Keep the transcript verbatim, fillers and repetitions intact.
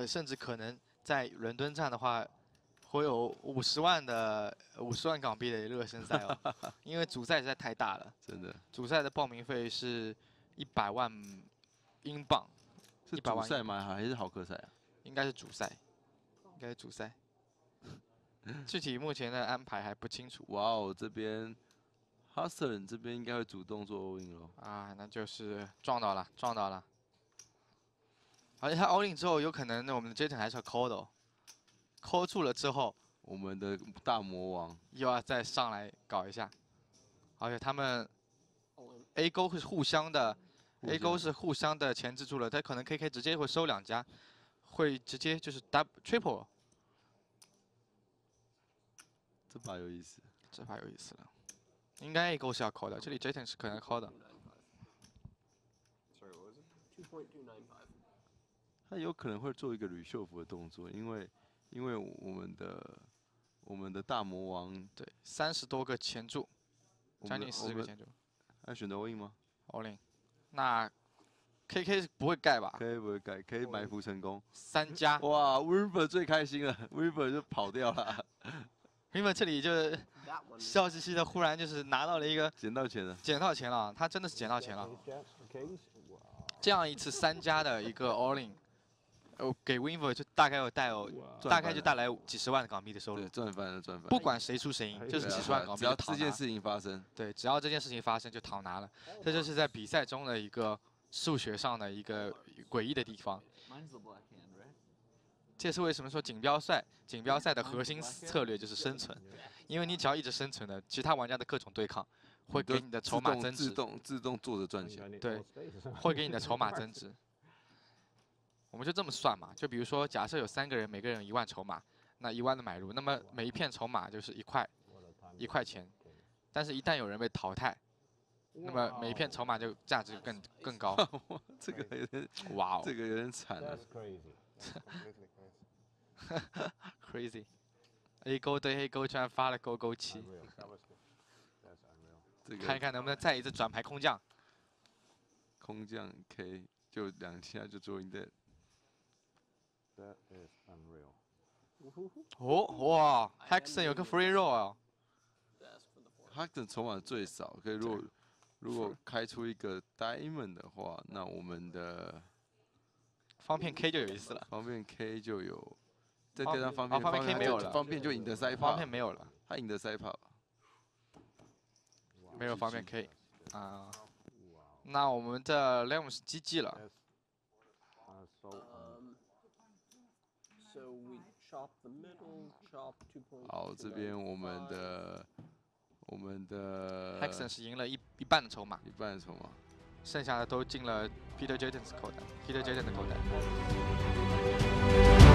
呃，甚至可能在伦敦站的话，会有五十万的五十万港币的热身赛哦，因为主赛实在太大了。 真的。 主赛的报名费是一百万英镑。 是主赛吗？还是豪客赛啊？ 应该是主赛，应该是主赛。具体目前的安排还不清楚。 哇哦，这边 Hustle 这边应该会主动做 all in 咯。 啊，那就是撞到了，撞到了。而且他 all in 之后，有可能我们的 Jayton 还是要 call 的哦。call 住了之后， 我们的大魔王又要再上来搞一下。而且他们 A 勾是互相的 ，A 勾是互相的钳制住了，他可能 K K 直接会收两家，会直接就是 double triple。 这把有意思， 这把有意思了。应该 A 勾是要 call 的，这里 Jayton 是可能 call 的。 他有可能会做一个吕秀福的动作，因为因为我们的我们的大魔王对三十多个前注，将近四十个前注。 他选择 all in 吗 ？all in。那 K K 不会盖吧 ？K 不会盖，可以埋伏成功。 三加。 哇 ，Weaver 最开心了 ，Weaver 就跑掉了。 Weaver 这里就是笑嘻嘻的，忽然就是拿到了一个捡到钱了， 捡到钱了，他真的是捡到钱了。这样一次三加的一个 all in。哦，给 Weaver 就大概有带有，大概就带来几十万港币的收入。 对，赚翻了，赚翻了。 不管谁输谁赢，就是几十万港币。 只要这件事情发生， 对，只要这件事情发生就讨拿了。这就是在比赛中的一个数学上的一个诡异的地方。这是为什么说锦标赛，锦标赛的核心策略就是生存，因为你只要一直生存的，其他玩家的各种对抗会给你的筹码增值。 自动自动坐着赚钱。 对，会给你的筹码增值。我们就这么算嘛，就比如说，假设有三个人，每个人有一万筹码，那一万的买入，那么每一片筹码就是一块，一块钱。但是，一旦有人被淘汰，那么每一片筹码就价值更更高。 这个有点， 哇哦， 这个有点惨了。 Crazy。A 勾对 A 勾居然发了勾勾七。看一看能不能再一次转牌空降。 空降 K 就两下就做赢的。 哦哇 ，Hexon 有个 free roll 啊。 Hexon 筹码最少，可以如果如果开出一个 diamond 的话，那我们的方片 K 就有意思了。 方片 K 就有，再加上方片， 方片 K 没有了， 方片就赢得塞帕。 方片没有了， 他赢得塞帕。 没有方片 K 啊。那我们的 Lem 是 G G 了。 好，这边我们的我们的 Hexon 是赢了一一半的筹码， 一半的筹码， 剩下的都进了 Peter Jayton's 口袋 ，Peter Jayton 的口袋。